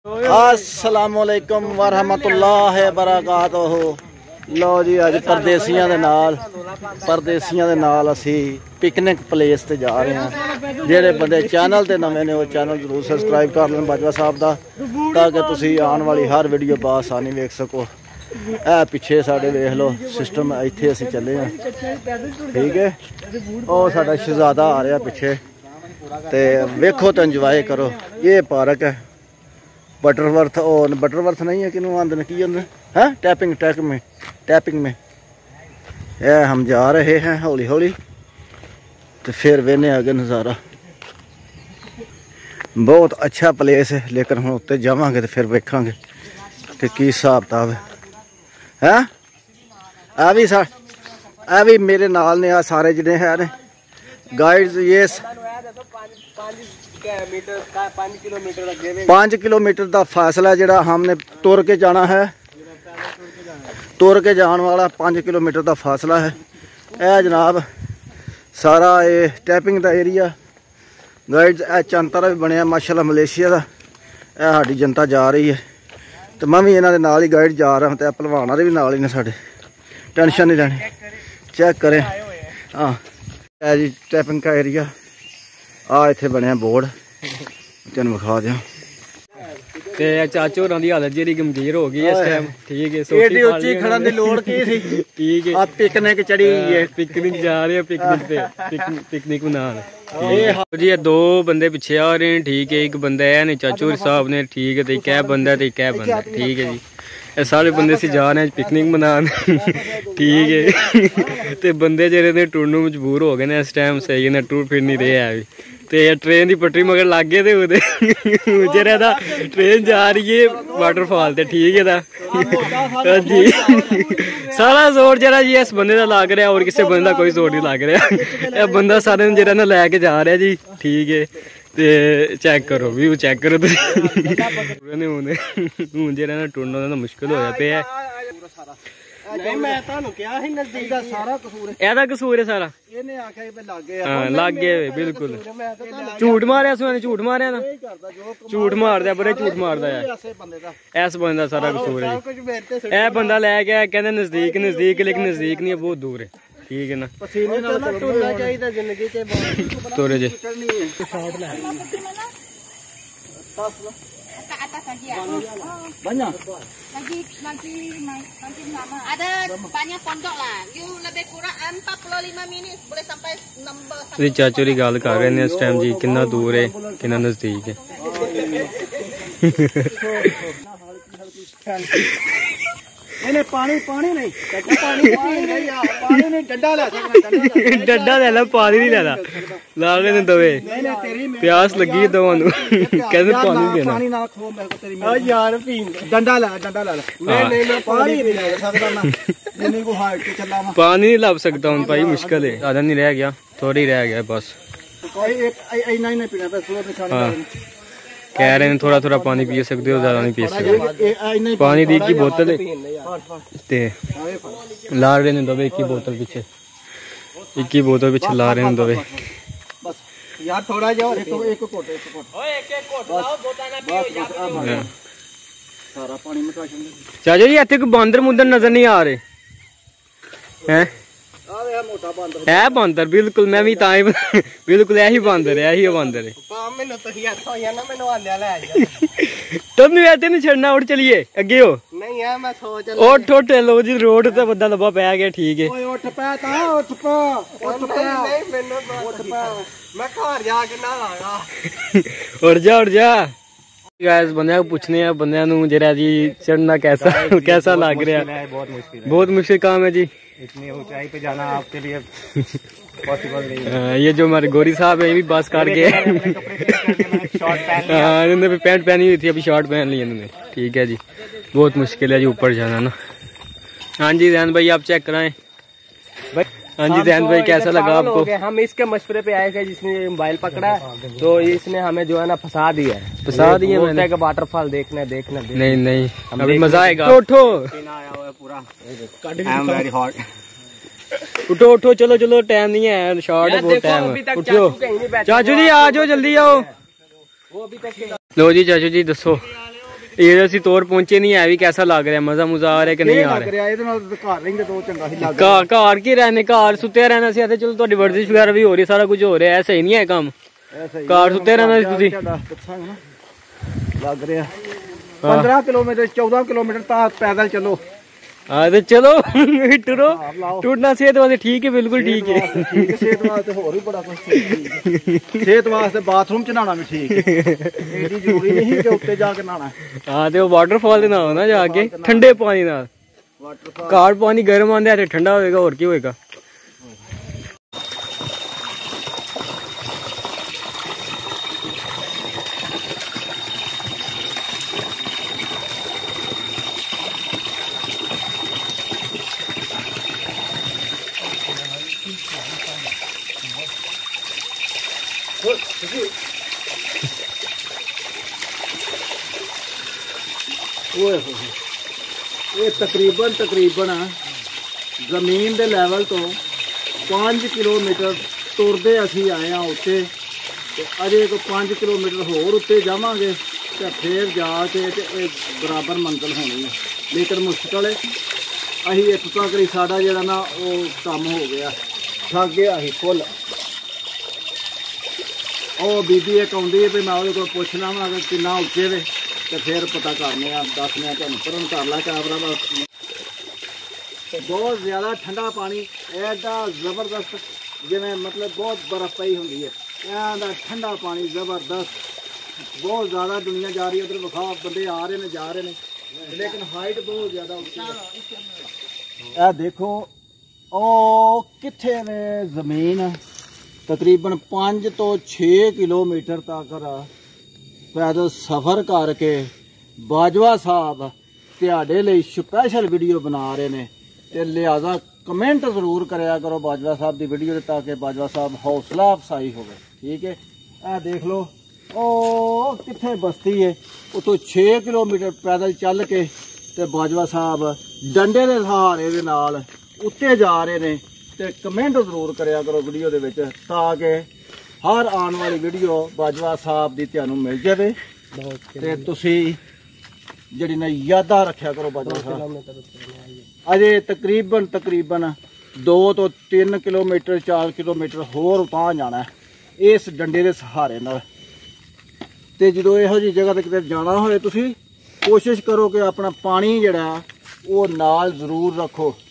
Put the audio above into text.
अस्सलामुअलैकुम वरहमतुल्लाहि वबरकातुहू। लो जी अज परदेसियां दे नाल असी पिकनिक प्लेस ते जा रहे हैं। जेड़े बंदे चैनल ते नवे ने वो चैनल जरूर सबसक्राइब कर लें बाजवा साहब दा, ताकि तुसी आने वाली हर वीडियो बासानी वेख सको। ए पिछे साडे वेख लो सिस्टम, इत्थे असी चले हैं। ठीक है, ओ साडा शहजादा आ रहा पिछे, ते वेखो तो इंजॉय करो। ये पार्क है बटरवर्थ, और बटरवर्थ नहीं है कि आंदे की है टैपिंग में ये हम जा रहे हैं हौली हौली, तो फिर वेने आगे नज़ारा। बहुत अच्छा प्लेस है, लेकिन हम उत्ते जावांगे तो फिर वेखांगे कि की हिसाब किताब है। आ भी मेरे नाल ने, आ सारे जिन्हें है ने गाइड्स। ये 5 किलोमीटर का फासला है जोड़ा हमने तुर के जाना है। तुर के जाने वाला 5 किलोमीटर का फासला है। यह जनाब सारा ये टैपिंग का एरिया। गाइड्स चंतारा भी बनया माशाल्लाह मलेशिया का। यह साड़ी जनता जा रही है, तो मैं भी इन्हों के नाल ही गाइड जा रहा हूँ। तो भलवाना भी नाल ही ने साढ़े, टेंशन नहीं लेनी। चेक करें, हाँ जी टैपिंग का एरिया। आ इत्थे बनया बोर्ड, तेन विखा दिया। ते चाचो होरां दी हालत जेहड़ी गंभीर हो गई इस टाइम। ठीक है, एडी ऊंची खड़न दी लोड़ की थी। ठीक है, आ पिकनिक चढ़ी है, पिकनिक जा रहे हैं, पिकनिक मनान। जी ये दो बंदे पीछे आ रहे हैं। ठीक है, एक बंदा है नहीं चाचू साहब ने। ठीक है, तो क्या बंदा तो क्या बंदा। ठीक है जी, ये सारे बंदे से जा रहे हैं पिकनिक मनान। ठीक है, तो बंदे जेरे ने टुरनों मजबूर हो गए इस टाइम। सही ने टूर फिर नहीं रहे है। तो ट्रेन की पटरी मगर लग गए थे जेरा दा ट्रेन जा रही है वाटरफॉल ते। ठीक है जी, सारा जोर जरा जी इस बंदे का लग रहा, और किसी बंदे का कोई जोर नहीं लग रहा। यह बंदा सारे जरा ना लैके जा रहा जी। ठीक है, ते चेक करो व्यू, चेक करो हूँ जरा ना टुरना तो मुश्किल होया पे है। कसूर है सारा, लग गए बिल्कुल। झूठ मारिया सुने, झूठ मारिया ना, झूठ मारदा बड़े झूठ मारदा है। इस बंदे का सारा कसूर है। यह बंदा लैके आया कहते नजदीक नजदीक, लेकिन नजदीक नहीं है, बहुत दूर है। ठीक है ना, तोरे जी ada banyak pondok lah. You lebih kurang 45 menit boleh sampai number। चाचू की गल कर रहे हैं इस टाइम जी, कितना दूर है कितना नजदीक है। पानी नहीं डंडा ले ला, पानी नहीं लेना। ला रहे दवे, प्यास लगी दवा कहते पानी देना यार। डंडा ला पानी नहीं लब सकता हूँ भाई, मुश्किल है। ज्यादा नहीं रह गया, थोड़ा ही रह गया बस। कह रहे हैं थोड़ा थोड़ा पानी पी सकते हो, ज्यादा नहीं पी सकते। पानी दी की बोतल ला रहे हैं दबे, एक ही बोतल पीछे, एक ही बोतल पीछे ला रहे हैं दबे। यार थोड़ा जाओ, चाचा जी इतने कोई बांदर मुंदर नजर नहीं आ रहे हैं? है बांदर बिल्कुल, मैं भी ताई बिल्कुल यही बांदर है, यही बांदर है। तुम ऐसे नहीं छड़ना, उठ चलिए अगे हो। नहीं है, मैं सोच उठ उठ लो जी, रोड से बंदा लब्बा पै गया। ठीक है, उठ जा। गाइस बंदे को पूछने हैं, बंदे जरा जी चढ़ना कैसा लग रहा है? बहुत मुश्किल काम है जी, इतनी ऊंचाई पे जाना आपके लिए पॉसिबल नहीं है। ये जो हमारे गोरी साहब है, ये भी बस कर गए। इन्होंने पैंट पहनी हुई थी, अभी शॉर्ट पहन ली इन्होंने। ठीक है जी, बहुत मुश्किल है जी ऊपर जाना ना। हाँ जी जैन भाई आप चेक कराएं। हाँ जी जैन भाई कैसा लगा आपको? हम इसके मशवरे पे आए थे, जिसने मोबाइल पकड़ा तो इसने हमें जो है ना फंसा दिया है। फंसा दिया मैंने, वाटरफॉल देखना। नहीं अभी मजा आएगा। उठो पूरा, उठो चलो टाइम नहीं है, शॉर्ट है बहुत टाइम। उठो चाचू जी आ जाओ, जल्दी आओ। लो जी चाचू जी दसो ਇਹ ਅਸੀਂ ਤੋਰ ਪਹੁੰਚੇ ਨਹੀਂ ਹੈ ਵੀ ਕੈਸਾ ਲੱਗ ਰਿਹਾ ਮਜ਼ਾ ਮੁਜ਼ਾ ਆ ਰਿਹਾ ਕਿ ਨਹੀਂ ਆ ਰਿਹਾ ਇਹਦੇ ਨਾਲ ਘਰ ਰਹਿੰਦੇ ਤੋਂ ਚੰਗਾ ਹੀ ਲੱਗ ਘਰ ਕੀ ਰਹਿਣੇ ਘਰ ਸੁੱਤੇ ਰਹਿਣਾ ਸੀ ਤੇ ਚਲੋ ਤੁਹਾਡੀ ਵਰਜ਼ਿਸ਼ ਵਗੈਰਾ ਵੀ ਹੋ ਰਹੀ ਸਾਰਾ ਕੁਝ ਹੋ ਰਿਹਾ ਸਹੀ ਨਹੀਂ ਹੈ ਕੰਮ ਘਰ ਸੁੱਤੇ ਰਹਿਣਾ ਸੀ ਤੁਸੀਂ ਦੱਸਾਂਗੇ ਨਾ ਲੱਗ ਰਿਹਾ 15 ਕਿਲੋਮੀਟਰ 14 ਕਿਲੋਮੀਟਰ ਤਾਂ ਪੈਦਲ ਚਲੋ हाँ तो चलो टुरो टूटना सेहत वास्ते ठीक है बिल्कुल ठीक है सेहत वास्ते होर भी बड़ा कुछ सेहत वास्ते बाथरूम च नहाना भी ठीक एडी जरूरी नहीं कि उत्ते जाके नहाना हां ते वाटरफॉल दे नहाओ ना जाके ठंडे पानी नाल वाटरफॉल पानी गर्म आंदा ते ठंडा होएगा और की होएगा ये तकरीबन जमीन दे लेवल तो 5 किलोमीटर तुरदे असी आए हैं उत्ते अजे को 5 किलोमीटर होर उत्ते जावांगे तो फिर जाके बराबर मंजिल होनी है लेकिन मुश्किल है असी इत्थों तक ही साडा जिहड़ा ना वो काम हो गया थक गया असी फुल ਉਹ बीबी एक आउंदी है मैं ਉਹਦੇ ਕੋਲ ਪੁੱਛਣਾ ਵਾ ਕਿ ਕਿੰਨਾ ਉੱਚੇ ਵੇ ਤੇ ਫਿਰ ਪਤਾ ਕਰਨੇ ਆ ਦੱਸਨੇ ਆ ਤੁਹਾਨੂੰ ਪਰ ਹੁਣ ਕਰ ਲਾ ਕੈਮਰਾ ਬਸ ਬਹੁਤ ਜ਼ਿਆਦਾ ਠੰਡਾ ਪਾਣੀ ਐਡਾ ਜ਼ਬਰਦਸਤ ਜਿਵੇਂ ਮਤਲਬ ਬਹੁਤ ਬਰਫ਼ ਪਈ ਹੁੰਦੀ ਹੈ ਐਂਦਾ ਠੰਡਾ ਪਾਣੀ ਜ਼ਬਰਦਸਤ ਬਹੁਤ ਜ਼ਿਆਦਾ ਦੁਨੀਆ ਜਾ ਰਹੀ ਹੈ ਉਧਰ ਵਿਖਾ ਬੰਦੇ ਆ ਰਹੇ ਨੇ ਜਾ ਰਹੇ ਨੇ ਲੇਕਿਨ ਹਾਈਟ ਬਹੁਤ ਜ਼ਿਆਦਾ ਉੱਚੀ ਹੈ ਇਹ ਦੇਖੋ ਉਹ ਕਿੱਥੇ ਨੇ ਜ਼ਮੀਨ तकरीबन 5 तो 6 किलोमीटर तक पैदल सफ़र करके बाजवा साहब तुहाडे लई स्पैशल वीडियो बना रहे ने ते लिहाजा कमेंट जरूर करया करो बाजवा साहब की वीडियो ताकि बाजवा साहब हौसला अफसाई होवे ठीक है ए देख लो ओ कित्थे बस्ती है उतो 6 किलोमीटर पैदल चल के ते बाजवा साहब डंडे दे सहारे दे नाल उत्ते जा रहे ने ਤੇ ਕਮੈਂਟ ਜ਼ਰੂਰ ਕਰਿਆ ਕਰੋ ਵੀਡੀਓ ਦੇ ਵਿੱਚ ਤਾਂ ਕਿ ਹਰ ਆਉਣ ਵਾਲੀ ਵੀਡੀਓ ਬਾਜਵਾ ਸਾਹਿਬ ਦੀ ਤੁਹਾਨੂੰ ਮਿਲ ਜਾਵੇ ਤੇ ਤੁਸੀਂ ਜਿਹੜੀ ਨਾ ਯਾਦਾਂ ਰੱਖਿਆ ਕਰੋ ਬਾਜਵਾ ਸਾਹਿਬ ਅਜੇ ਤਕਰੀਬਨ 2 ਤੋਂ 3 ਕਿਲੋਮੀਟਰ 4 ਕਿਲੋਮੀਟਰ ਹੋਰ ਉਤਾਂ ਜਾਣਾ ਇਸ ਡੰਡੇ ਦੇ ਸਹਾਰੇ ਨਾਲ ਤੇ ਜਦੋਂ ਇਹੋ ਜਿਹੀ ਜਗ੍ਹਾ ਤੇ ਕਿਤੇ ਜਾਣਾ ਹੋਵੇ ਤੁਸੀਂ ਕੋਸ਼ਿਸ਼ ਕਰੋ ਕਿ ਆਪਣਾ ਪਾਣੀ ਜਿਹੜਾ ਉਹ ਨਾਲ ਜ਼ਰੂਰ ਰੱਖੋ